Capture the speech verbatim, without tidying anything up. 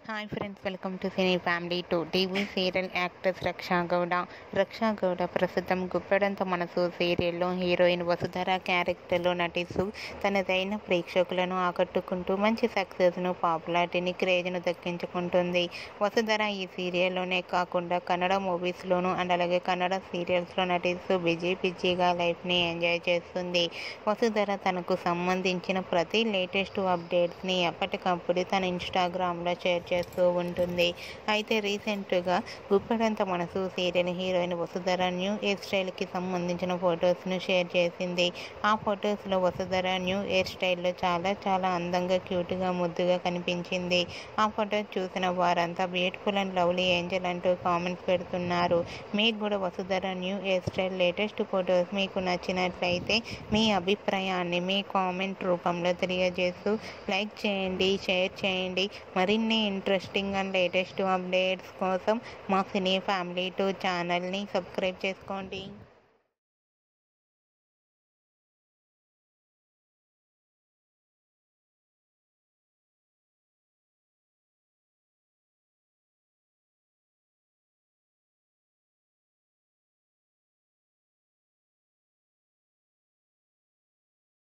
Hi friends, welcome to cine family two. TV serial actress Raksha Gowda. Raksha Gowda ప్రస్తుతం గుప్పెడంత మనసు సీరియల్లో heroine Vasudhara క్యారెక్టర్లో నటిస్తూ తనదైన ప్రేక్షకులను ఆకట్టుకుంటూ మంచి సక్సెస్ను, పాపులారిటీని, క్రేజ్ను దక్కించుకుంటుంది. వసుధర ఈ సీరియల్లోనే కాకుండా కన్నడ మూవీస్లోనూ అండ్ అలాగే కన్నడ సీరియల్స్లో నటిస్తూ బిజీ బిజీగా లైఫ్ని ఎంజాయ్ చేస్తుంది. వసుధర తనకు సంబంధించిన ప్రతి లేటెస్ట్ అప్డేట్స్ని ఎప్పటికప్పుడు తన ఇన్స్టాగ్రామ్లో షేర్ చేస్తూ ఉంటుంది. అయితే రీసెంట్గా Guppedantha Manasu serial heroine Vasudhara new hair స్టైల్కి సంబంధించిన ఫొటోస్ను షేర్ చేసింది. ఆ ఫొటోస్లో వసుధర న్యూ హెయిర్ స్టైల్లో చాలా చాలా అందంగా, క్యూట్గా, ముద్దుగా కనిపించింది. ఆ ఫొటోస్ చూసిన వారంతా బ్యూటిఫుల్ అండ్ లవ్లీ ఏంజల్ అంటూ కామెంట్స్ పెడుతున్నారు. మీకు కూడా Vasudhara new hair style latest photos మీకు నచ్చినట్లయితే మీ అభిప్రాయాన్ని మీ కామెంట్ రూపంలో తెలియజేస్తూ లైక్ చేయండి, షేర్ చేయండి. మరిన్ని ఇంట్రెస్టింగ్ అండ్ లేటెస్ట్ అప్డేట్స్ కోసం మా సినీ ఫ్యామిలీ టూ ఛానల్ని సబ్స్క్రైబ్ చేసుకోండి.